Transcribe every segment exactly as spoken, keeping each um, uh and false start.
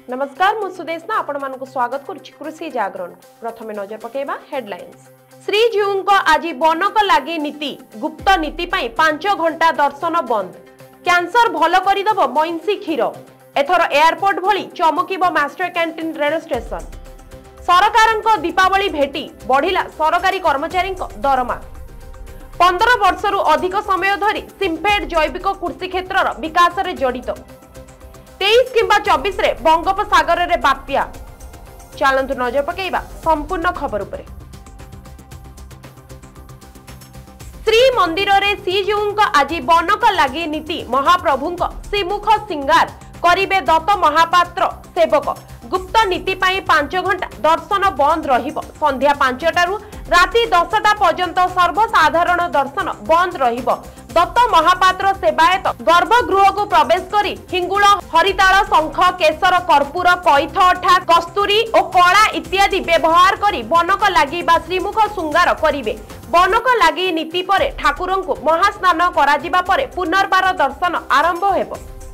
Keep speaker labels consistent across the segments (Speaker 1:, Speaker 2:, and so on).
Speaker 1: नमस्कार मु सुदेशना आपण मानक स्वागत करुछि कृषि जागरण। प्रथमे नजर पकेबा हेडलाइंस। श्रीजीऊ को आज बनक लागि नीति गुप्त नीति पई पांच घंटा दर्शन बंद। कैंसर भल करदब मईंसी क्षीर। एथर एयरपोर्ट भली चमकिबो मास्टर कैंटीन रेल स्टेशन। सरकारक दीपावली भेटी बढ़िला सरकारी कर्मचारी दरमा। पंद्रह वर्षरु अधिक समय धरी सिम्फेड जैविक कृषि क्षेत्र विकास रे जड़ित। तेईस किंबा चौबीस रे बंगोपसागर रे बात्या। चलंतु नजर पकेइबा संपूर्ण खबर उपरे। श्री मंदिर रे श्रीजीऊ आज बनक लागि नीति महाप्रभुंक श्रीमुख सिंगार करिबे दत्त महापात्र सेवक। गुप्त नीति पाई पांच घंटा दर्शन बंद रहिबो। संध्या पांचटारू राति दसटा पर्यंत सर्वसाधारण दर्शन बंद रहिबो। दत्त महापात्र सेवायत गर्भगृह को प्रवेश करी हिंगुल हरिताल शंख केसर कर्पूर कैथ अठा कस्तूरी और कला इत्यादि व्यवहार करी बनक लागि बा श्रीमुख श्रृंगार करिवे। बनक लागि नीति परे ठाकुरंकु महास्नान कराजिबा परे पुनर्बार दर्शन आरंभ हेबो।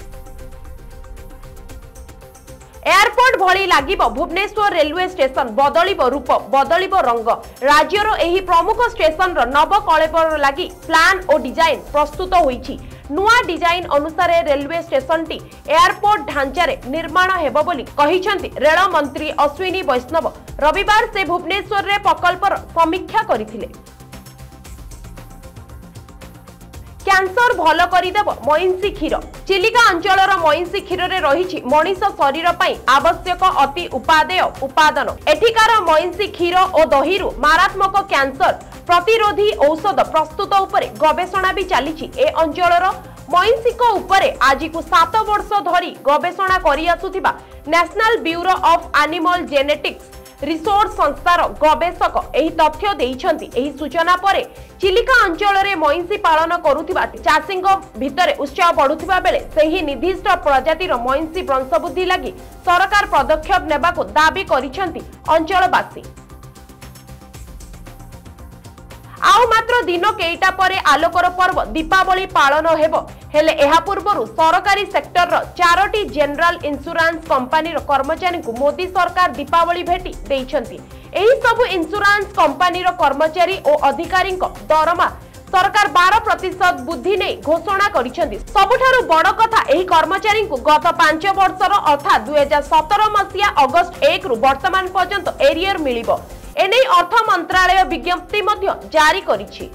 Speaker 1: एयरपोर्ट भली लागिबो भुवनेश्वर रेलवे स्टेशन। बदलिबो रूप बदलिबो रंग। राज्यर एही प्रमुख स्टेशन रो नवकलेबर लागि प्लान और डिजाइन प्रस्तुत होईछि। नुआ डिजाइन अनुसार रेलवे स्टेशन टी एयरपोर्ट ढांचारे निर्माण हेबो बोली कहिसंती रेल मंत्री अश्विनी वैष्णव। रविवार से भुवनेश्वर रे प्रकल्पर समीक्षा करिथिले। कैंसर भल करदेव मईंसी क्षीर। चिलिका अंचलर मईंसी क्षीर रे रहिछि मनीष शरीर पई आवश्यक अति उपादेय उपादान। एठिकार मईंसी क्षीर और दहीरु मारात्मक कैंसर प्रतिरोधी औषध प्रस्तुत उपरे गवेषणा भी चलीछि। ए अंचलर मईंसीक उपरे आज को सात वर्ष धरी गवेषणा करि आसुथिबा national bureau of animal genetics resource संस्थार गवेषक एही तथ्य देइछंती। एही सूचना परे चिलिका अंचल रे मईंसी पालन करुथिबा चाषींक भितरे उत्साह बढ़ुथिबा बेले सेही निर्दिष्ट प्रजातिर मईंसी वंशवृद्धि लागि सरकार पदक्षेप नेबाको दाबी करिछंती अंचलवासी। आउ मात्र दिन केइटा परे आलोकर पर्व दीपावली पालन हेबो। हेले एहा पूर्वरु सरकारी सेक्टर रो चारोटी जनरल इंश्योरेंस कंपनी रो कर्मचारी को मोदी सरकार दीपावली भेटी देइछंती। एही सब इंश्योरेंस कंपनी रो कर्मचारी और अधिकारी दरमा सरकार बारह प्रतिशत वृद्धि ने घोषणा करिछंती। सबुठारु बड़ कथा एही कर्मचारी को गत पांच वर्षर अर्थात दुई हजार सतर मसिया अगस्त एक रु वर्तमान पर्यंत एरियर मिलिबो। एने अर्थ मंत्रालय विज्ञप्ति मध्य जारी करिछि।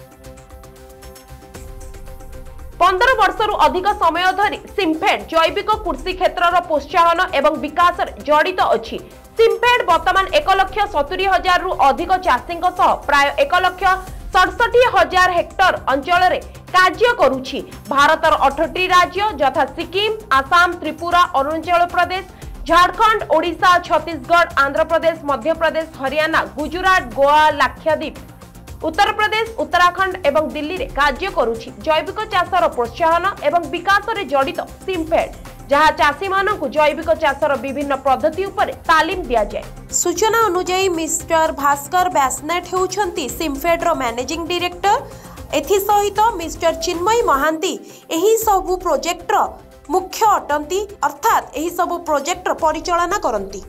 Speaker 1: पंद्रह वर्षरु अधिक समय धरी सिम्फेड जैविक कृषि क्षेत्र प्रोत्साहन एवं विकास जड़ित अछि। सिम्फेड वर्तमान एक लक्ष सतुरी हजार रु अधिक चाषी प्राय एक लक्ष सड़सठी हजार हेक्टर अंचल रे कार्य करुछि। भारतर अठटी राज्य यथा सिक्किम आसाम त्रिपुरा अरुणाचल प्रदेश झारखंड ओडिशा छत्तीसगढ़ आंध्र प्रदेश मध्य प्रदेश हरियाणा गुजरात गोवा लाक्षाद्वीप उत्तर प्रदेश उत्तराखंड एवं दिल्ली रे कार्य करुछि। जैविक चाषर प्रोत्साहन एवं विकास रे जड़ित सिम्फेड जहाँ चाषी मानकु जैविक चाषर विभिन्न पद्धति उपरे तालीम दिया जाए। सूचना अनुसार मिस्टर भास्कर बैसनेट हेउछंती सिम्फेड रो मैनेजिंग डायरेक्टर। एथि सहित मिस्टर चिन्मय महांती एही सबु प्रोजेक्ट रो मुख्य अटंती अर्थात एही सबु प्रोजेक्ट रो परिचालना करंती।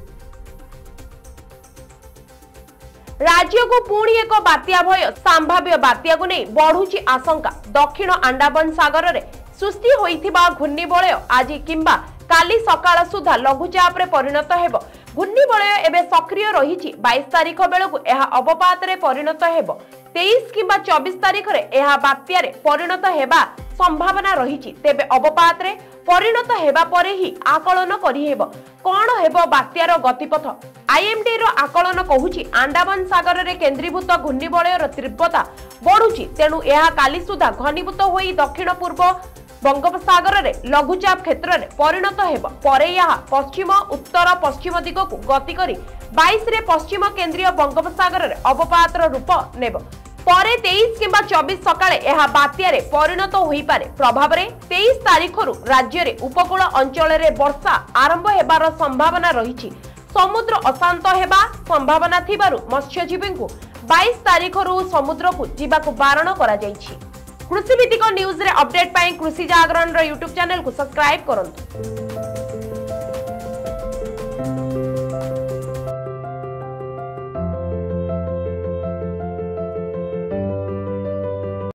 Speaker 1: राज्य को पुणी एक बात्या भय संभाव्य बात्या को नहीं बढ़ुची आशंका। दक्षिण अंडमान सागर रे सृष्टि होइथिबा घूर्णिबलय आज किंबा काली सकाळ सुधा लघुचाप रे परिणत हेबो। घूर्णिबलय एबे सक्रिय रहिछि। बाईस तारिख बेलकु एहा अवपात रे परिणत हेबो। तेईस किंबा चौबीस तारिख रे एहा बात्या रे परिणत हेबा संभावना रहिछि। तेबे अवपात रे परिणत हेबा परे ही आकलन करि हेबो कोन हेबो बात्यार गतिपथ। आईएमडी रो आकलन कहूछि अंडमान सागर रे केंद्रीभूत घूर्णिबलय रो तीव्रता बढ़ुछि। तेनु एहा काली सुधा घनीभूत होई दक्षिण पूर्व बंगोपसागर रे लघुचाप क्षेत्र रे परिणत हेबो। परे यहा पश्चिम उत्तर पश्चिम दिग को गति करी बाईस रे पश्चिम केंद्रीय बंगोपसागर रे अवपात रूप नेबो। परे तेईस किंबा चौबीस सकाळे एहा बात्या रे परिणत होई पारे। प्रभाव रे तेईस तारिख रु राज्य रे उपकूल अंचल रे वर्षा आरंभ हेबार संभावना रहिछि। समुद्र अशांत हेबा संभावना थिबारु मत्स्यजीवी को बाईस तारिख रु समुद्र को जीवाकु बारण करा जायछि। कृषि भित्तिक न्यूज रे अपडेट पाई कृषि जागरण रो यूट्यूब चैनल को सब्सक्राइब करंतु।